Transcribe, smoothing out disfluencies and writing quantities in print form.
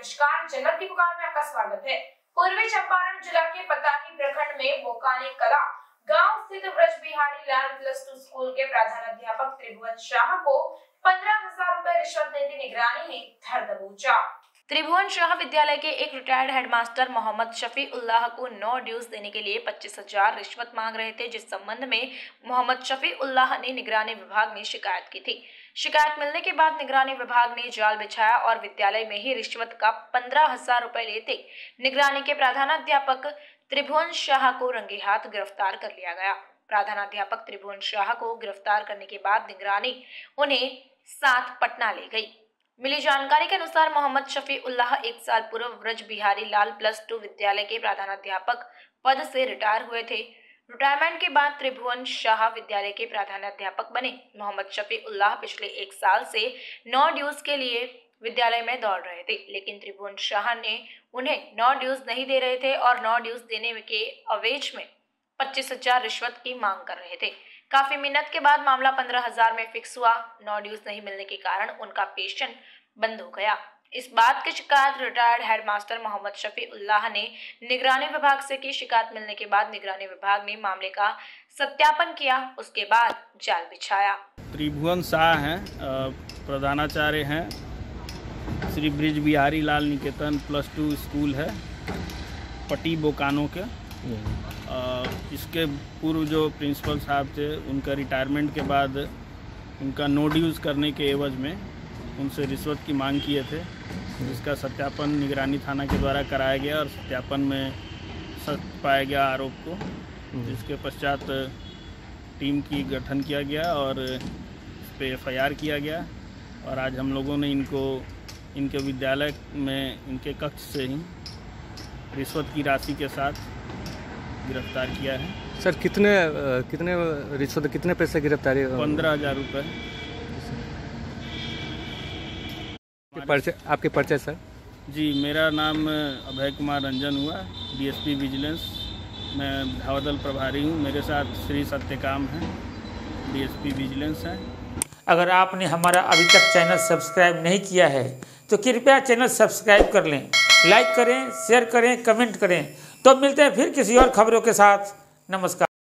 नमस्कार, जनमत की पुकार में आपका स्वागत है। पूर्वी चंपारण जिला के पताही प्रखंड में बोकाने कला गांव स्थित ब्रज बिहारी लाल +2 स्कूल के प्रधानाध्यापक त्रिभुवन शाह को 15,000 रुपए रिश्वत लेते निगरानी ने धर दबोचा। त्रिभुवन शाह विद्यालय के एक रिटायर्ड हेडमास्टर मोहम्मद शफी उल्लाह को 9 ड्यूज देने के लिए 25,000 रिश्वत मांग रहे थे, जिस संबंध में मोहम्मद शफी उल्लाह ने निगरानी विभाग में शिकायत की थी। शिकायत मिलने के बाद निगरानी विभाग ने जाल बिछाया और विद्यालय में ही रिश्वत का 15,000 रुपए लेते निगरानी के प्रधानाध्यापक त्रिभुवन शाह को रंगे हाथ गिरफ्तार कर लिया गया। प्रधानाध्यापक त्रिभुवन शाह को गिरफ्तार करने के बाद निगरानी उन्हें साथ पटना ले गई। मिली जानकारी के अनुसार मोहम्मद शफी उल्लाह 1 साल पूर्व ब्रज बिहारी लाल +2 विद्यालय के प्रधानाध्यापक पद से रिटायर हुए थे। रिटायरमेंट के बाद त्रिभुवन शाह विद्यालय के प्रधानाध्यापक बने। मोहम्मद शफी उल्लाह पिछले 1 साल से 9 ड्यूज के लिए विद्यालय में दौड़ रहे थे, लेकिन त्रिभुवन शाह ने उन्हें 9 ड्यूज नहीं दे रहे थे और 9 ड्यूज देने के अवेज में 25,000 रिश्वत की मांग कर रहे थे। काफी मिन्नत के बाद मामला 15,000 में फिक्स हुआ। 9 ड्यूज नहीं मिलने के कारण उनका पेंशन बंद हो गया। इस बात की शिकायत रिटायर्ड हेडमास्टर मोहम्मद शफी उल्लाह ने निगरानी विभाग से की। शिकायत मिलने के बाद निगरानी विभाग ने मामले का सत्यापन किया, उसके बाद जाल बिछाया। त्रिभुवन शाह हैं, प्रधानाचार्य हैं, श्री ब्रज बिहारी लाल निकेतन +2 स्कूल है पटी बोकानो के। इसके पूर्व जो प्रिंसिपल साहब थे, उनका रिटायरमेंट के बाद उनका नो ड्यूज करने के एवज में उनसे रिश्वत की मांग किए थे, जिसका सत्यापन निगरानी थाना के द्वारा कराया गया और सत्यापन में सत्य पाया गया आरोप को, जिसके पश्चात टीम की गठन किया गया और इस पे FIR किया गया। और आज हम लोगों ने इनको इनके विद्यालय में इनके कक्ष से ही रिश्वत की राशि के साथ गिरफ्तार किया है। सर कितने रिश्वत कितने पैसे गिरफ्तारी? 15,000 रुपये। आपके परिचय सर? जी, मेरा नाम अभय कुमार रंजन हुआ, DSP विजिलेंस। मैं धावदल प्रभारी हूँ। मेरे साथ श्री सत्यकाम हैं, DSP विजिलेंस हैं। अगर आपने हमारा अभी तक चैनल सब्सक्राइब नहीं किया है तो कृपया चैनल सब्सक्राइब कर लें, लाइक करें, शेयर करें, कमेंट करें। तो मिलते हैं फिर किसी और खबरों के साथ। नमस्कार।